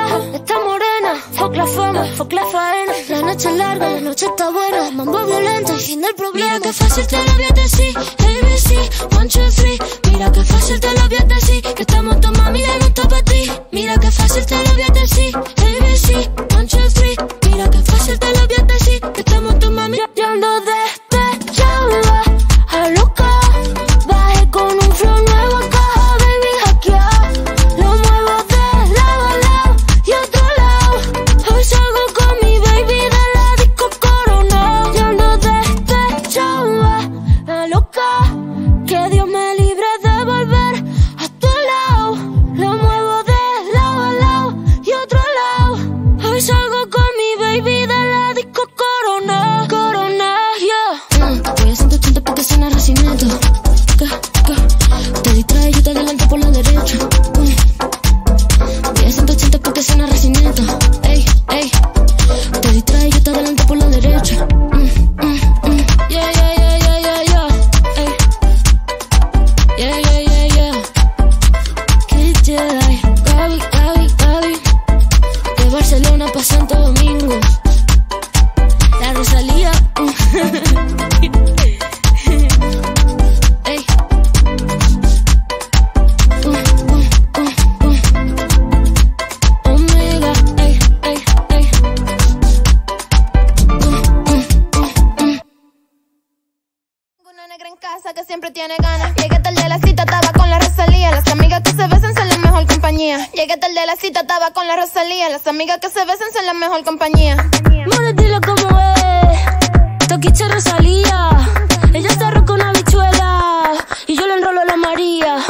Está morena, fuck la fama, fuck la faena. La noche es larga, la noche está buena. Mambo violento, el fin del problema. Mira que fácil te lo voy a decir, ABC, 1, 2, 3. Mira que fácil te lo voy a decir, que estamos tu mami de gusto para ti. Mira que fácil te lo voy a decir, ABC, 1, 2, 3. Mira que fácil te lo voy a decir, que estamos tu mami. Yo ando despechada, a loca. Bajé con un flow nuevo acá, baby, hackeado. Lo muevo de lado a lado y otro lado. Hoy salgo con mi baby de la disco Corona. Yo ando despechada, a loca. Que Dios me libre de volver a tu lado. Lo muevo de lado a lado y otro lado. Hoy salgo con mi baby de la disco Corona. Corona, yeah. Voy a 180 porque suena Racinato. Te distrae, yo te adelanto por la derecha. Voy a 180 porque suena Racinato. Ey, ey. Te distrae, yo te adelanto por la derecha. Yeah, yeah, yeah, yeah, yeah, yeah. Ey. Yeah, yeah, yeah, yeah. Que Jedi, Gaby, Gaby, Gaby. De Barcelona pa' Santo Domingo. La Rosalía. Ey. Omega, ey, ey, ey. Tengo una negra en casa que siempre tiene ganas. Llegué tarde a la cita, estaba con la Rosalía. Las amigas que se besan son la mejor compañía. Llegué tarde a la cita, estaba con la Rosalía. Las amigas que se besan son la mejor compañía. Mora, dile cómo es. Toquiche Rosalía. Ella se arroja con habichuela y yo le enrolo a la María.